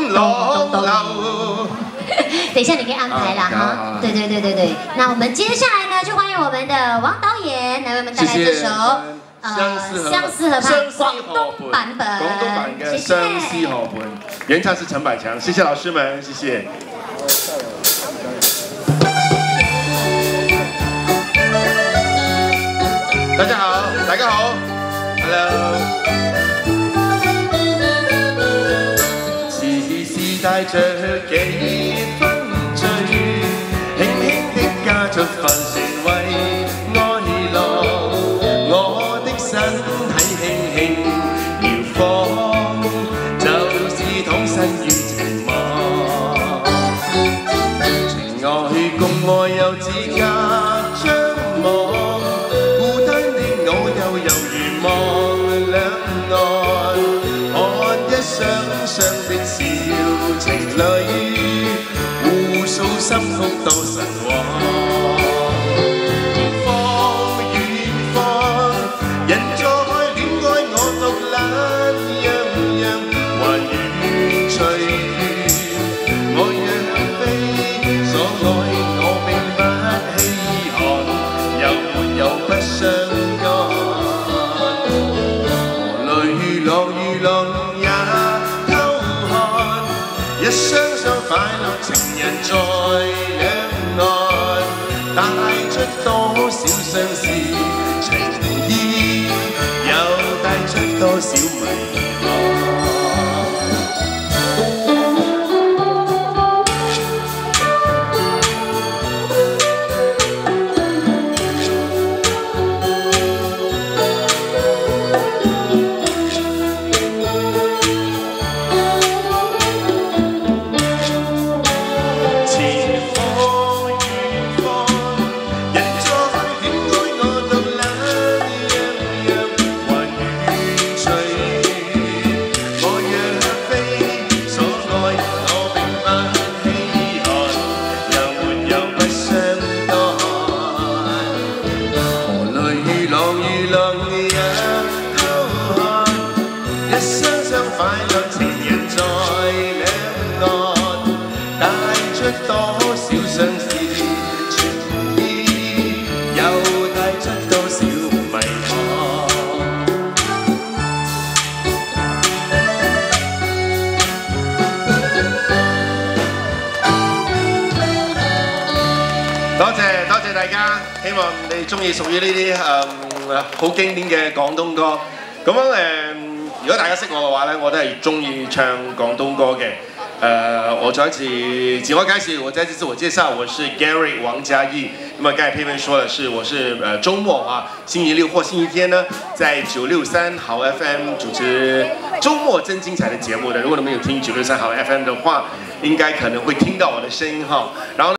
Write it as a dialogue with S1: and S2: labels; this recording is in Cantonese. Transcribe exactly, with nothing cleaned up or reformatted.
S1: 落樓。
S2: 等一下你可以安排啦哈。对对对对对。那我们接下来呢，就欢迎我们的王导演来为我们带来这首。
S1: 相思河
S2: 相思河畔广东版本，
S1: 廣東版嘅相思河畔，原唱是陳百強，謝謝老師們，謝謝。大家好，大家好 ，Hello。時時帶着幾分醉，輕輕的加出份旋慰愛樂。 身體輕輕搖晃，就是躺身於情網。情愛共愛又似隔張網，孤單的我又猶如望兩岸，看一雙雙的小情侶，互訴心曲到神往。 一雙雙快樂情人在兩岸，帶出多少相思情意，又帶出多少迷惘。多少相思情意，又帶出多少迷惘。多謝多謝大家，希望你中意屬於呢啲誒好經典嘅廣東歌。咁樣誒，如果大家識我嘅話咧，我都係中意唱廣東歌嘅。 呃，我再一次自我介紹，我再次自我介紹，我是 Gary 王嘉毅。那麼剛才佩佩說的是，我是呃周末啊，星期六或星期天呢，在九六三好 F M 主持周末真精彩的節目的。如果你們有聽九六三好 F M 的話，應該可能會聽到我的聲音哈。然後。